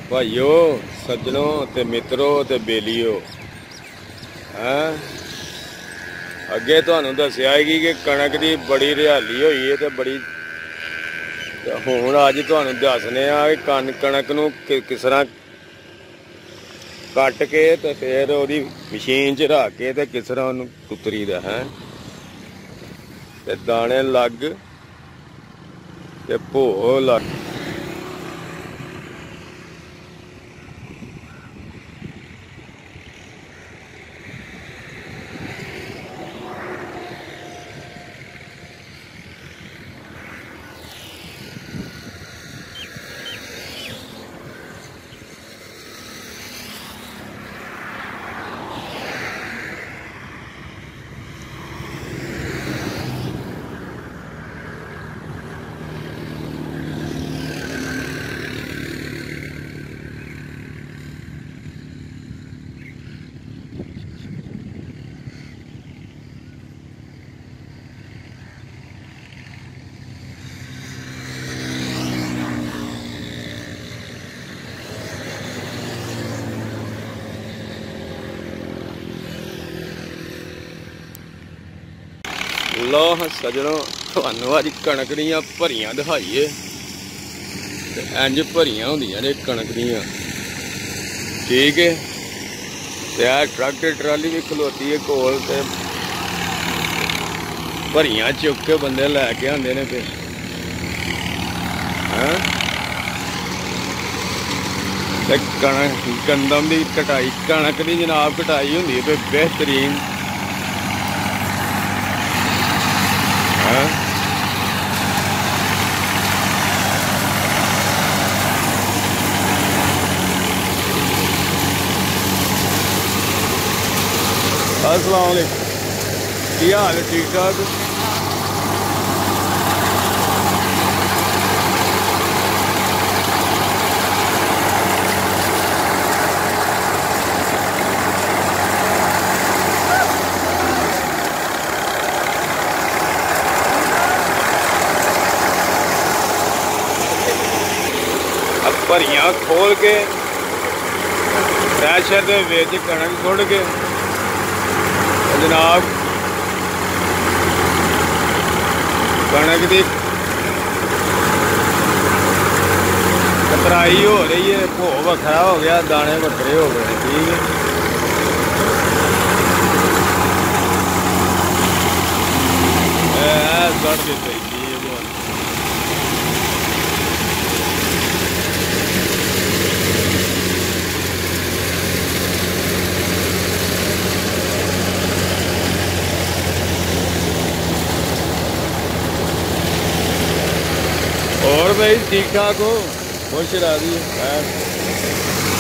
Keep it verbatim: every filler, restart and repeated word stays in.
भाइयों सज्जनों ते मित्रों ते बेलियो हैं अगे तुहानू दस्सिया कि कि कणक की बड़ी रिहाली हुई है ते बड़ी हुण अज तुहानू दसने आ कि कन कणक नू किस तरह कट के ते फिर ओहदी मशीन च रख के ते किस तरह ओनू कुतरी दा है ते दाने लग ते भो लग। लो सजनों थानू अज कणक दियां भरियां दिखाइए इंज भरियां होंदियां ने कणक दियां ठीक है। ते ट्रक ते ट्राली भी खलोती है कोल ते भरियां चुक के बंदे लैके आंदे ने पे हैं ते कणक गंदम की कटाई कणक की जनाब कटाई होंदी है पे बेहतरीन अस्सलाम वालेकुम की हाल है ठीक ठाक। अब भरियां खोल के थ्रैशर दे विच कणक सुट के जनाब कणक की कतराई हो रही है भो वखरा हो गया दाने वखरे हो गए ठीक है। सड़ देते और भाई ठीक ठाक हो खुश रहा दी है।